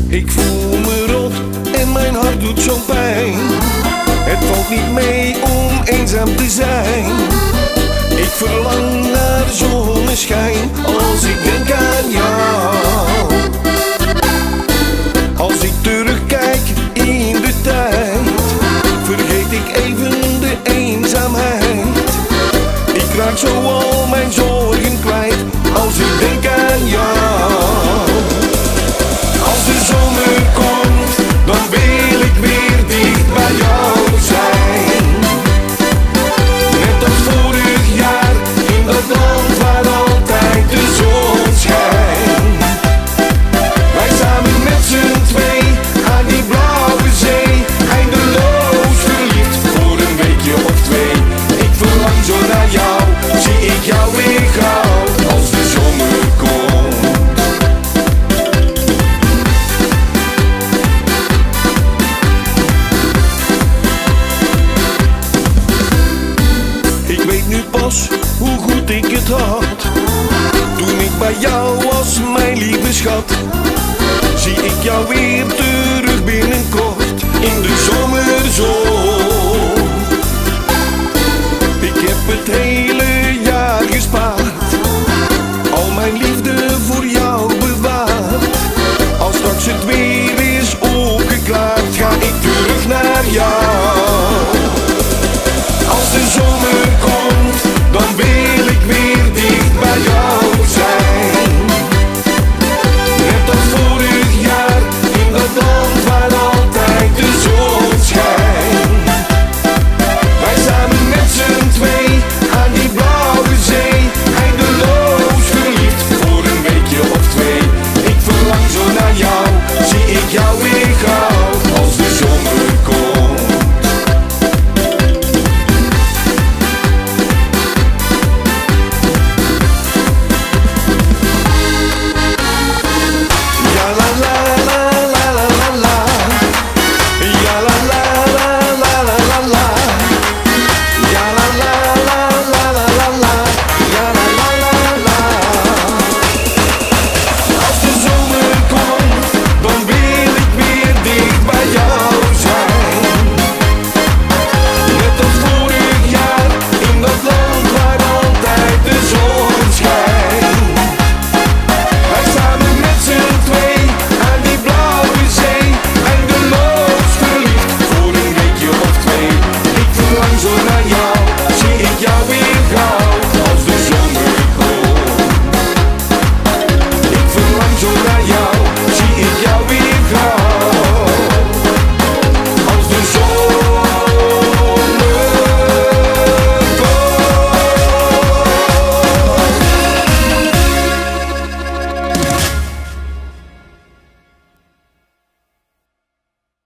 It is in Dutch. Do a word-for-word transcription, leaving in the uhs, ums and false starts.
Ik voel me rot en mijn hart doet zo'n pijn. Het valt niet mee om eenzaam te zijn. Ik verlang naar zonneschijn als ik denk aan jou. Als ik terugkijk in de tijd, vergeet ik even de eenzaamheid. Ik raak zo al mijn zorgen kwijt als ik denk aan jou. Als de zomer komt, dan wil ik weer dicht bij jou zijn. Net als vorig jaar, in dat land waar altijd de zon schijnt. Wij samen met z'n twee, aan die blauwe zee, eindeloos verliefd voor een weekje of twee. Ik verlang zo naar jou, zie ik jou weer gauw, als de zomer komt. Ik weet nu pas hoe goed ik het had, toen ik bij jou was, mijn lieve schat. Zie ik jou weer terug binnenkort, in de zomerzon. Ik heb het hele jaar gespaard, al mijn liefde voor jou bewaard. Als straks het weer is opgeklaard, ga ik terug naar jou. Als de zomer komt, dan wil ik weer dicht bij jou zijn. Net als vorig jaar, in dat land waar altijd de zon schijnt. Wij samen met z'n twee, aan die blauwe zee, eindeloos verliefd voor een weekje of twee. Ik verlang zo naar jou, zie ik jou weer gauw.